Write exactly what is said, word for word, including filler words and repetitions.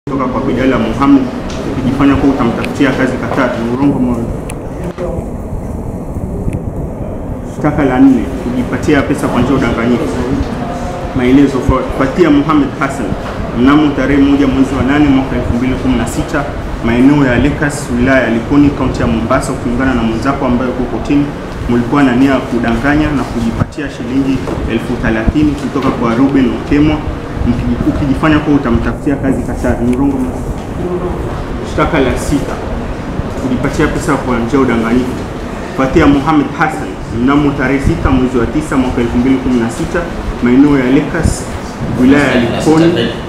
kutoka kwa Fatiya Mohamed ukijifanya kwa utamtafutia kazi Qatar. Ni urongo mmoja. Shtaka la nne, kujipatia pesa kwa njia udanganyifu. Maelezo: Fatiya Mohamed Hassan mnamo tarehe moja mwezi wa nane mwaka elfu mbili kumi na sita maeneo ya Lekas, wilaya ya Likoni, kaunti ya Mombasa, ukiungana na mwenzako ambaye uko kotini, mlikuwa na nia ya kudanganya na kujipatia shilingi elfu thelathini kutoka kwa Ruben Okemwa ukijifanya kwa utamtafutia kazi Qatar. Ni urongo mmoja. Shtaka la sita, kujipatia pesa kwa njia udanganyifu. Fatiya Mohamed Hassan mnamo tarehe sita mwezi wa tisa mwaka elfu mbili kumi na sita maeneo ya Lekas, wilaya ya Likoni,